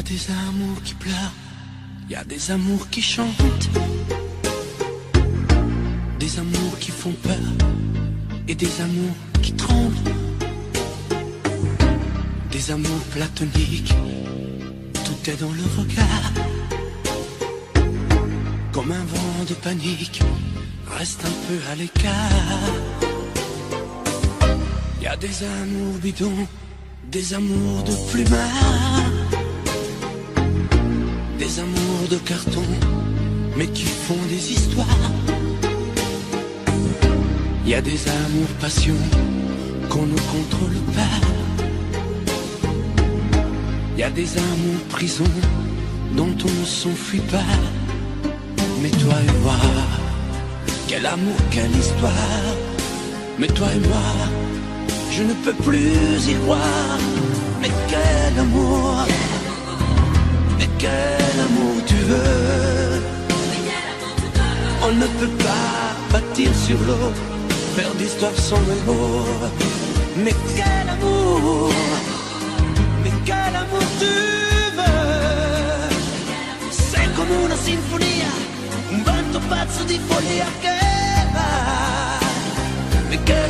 des amours qui pleurent, y a des amours qui chantent, des amours qui font peur et des amours qui tremblent, des amours platoniques, tout est dans le regard. Comme un vent de panique, reste un peu à l'écart. Y a des amours bidons, des amours de plumard, des amours de carton, mais qui font des histoires. Y a des amours passion qu'on ne contrôle pas. Y a des amours prison dont on ne s'enfuit pas. Mais toi et moi, quel amour, quelle histoire. Mais toi et moi, je ne peux plus y croire. Mais quel amour, mais quel amour tu veux. On ne peut pas bâtir sur l'eau, faire d'histoire sans les mots. Mais quel amour, mais quel amour tu veux. C'est comme una sinfonia, un vento pazzo di follia che va. Mais quel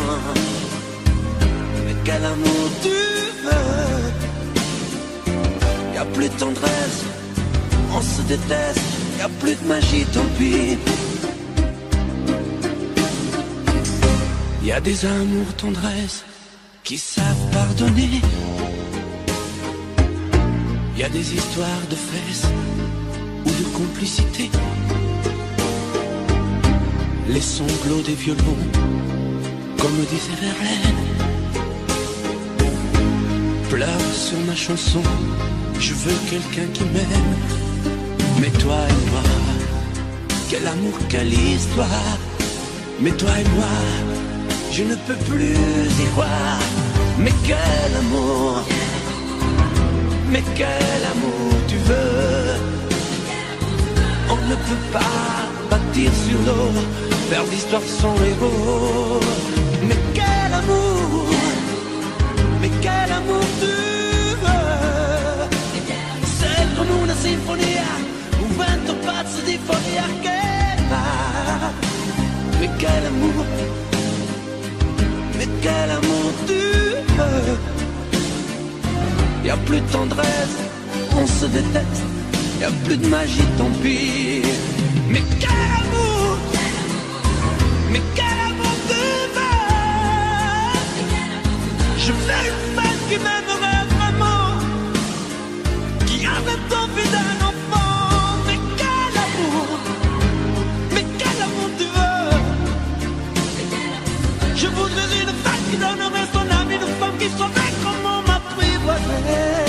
amour tu veux. Y a plus de tendresse, on se déteste. Y a plus de magie, tant pis. Y a des amours tendresse qui savent pardonner. Y a des histoires de fesses ou de complicité. Les sanglots des violons, comme disait Verlaine. Pleure sur ma chanson, je veux quelqu'un qui m'aime. Mais toi et moi, quel amour, quelle histoire. Mais toi et moi, je ne peux plus y croire. Mais quel amour, mais quel amour tu veux. On ne peut pas bâtir sur l'eau, faire d'histoire sans héros. Mais quel amour, mais quel amour tu veux. C'est comme una sinfonia, un vento pazzo di follia che va. Mais quel amour, mais quel amour tu veux. Y a plus de tendresse, on se déteste. Y a plus de magie, tant pis. Mais quel amour, mais quel amour tu veux. Je veux une femme qui m'aimerait vraiment, qui avait envie d'un enfant. Mais quel amour tu veux. Je voudrais une femme qui donnerait son âme, une femme qui saurait comment m'apprivoiser.